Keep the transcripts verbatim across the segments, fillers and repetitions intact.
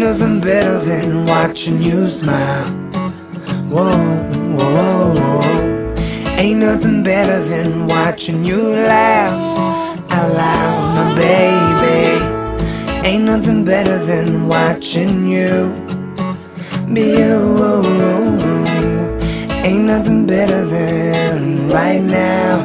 nothing better than watching you smile. Whoa, whoa, whoa, whoa. Ain't nothing better than watching you laugh out loud, my baby. Ain't nothing better than watching you be you. Ain't nothing better than right now.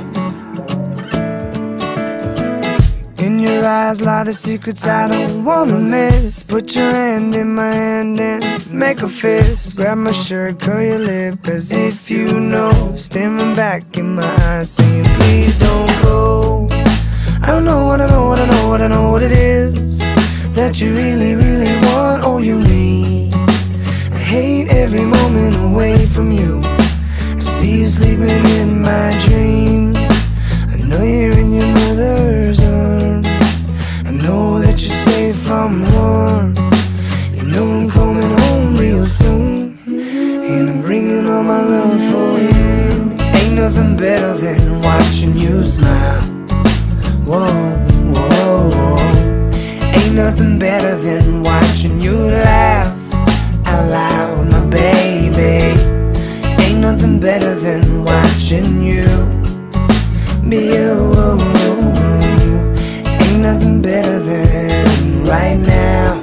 In your eyes lie the secrets I don't wanna miss. Put your hand in my hand and make a fist. Grab my shirt, curl your lip as if you know. Staring back in my eyes saying please don't go. I don't know what I know, what I know, what I know what it is that you really, really want or you need. I hate every moment away from you. I see you sleeping in my dreams. I know you're in your mother's arms. I know that you're safe from harm. You know I'm coming home real soon, and I'm bringing all my love for you. Ain't nothing better than watching you smile. Whoa, whoa, whoa. Ain't nothing better than watching you laugh out loud, my baby. Ain't nothing better than watching you be you. Ain't nothing better than right now.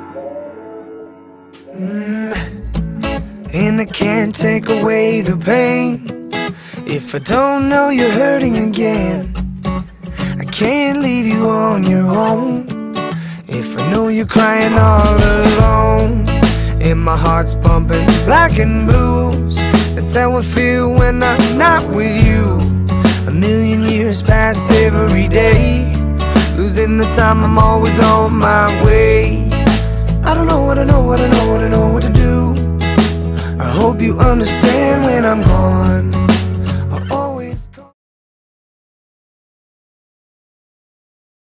mm. And I can't take away the pain if I don't know you're hurting again. I can't leave you on your own if I know you're crying all alone. And my heart's pumping black and blues. That's how I feel when I'm not with you. A million years pass every day, losing the time, I'm always on my way. I don't know what I know, what I know, what I know what to do. I hope you understand when I'm gone.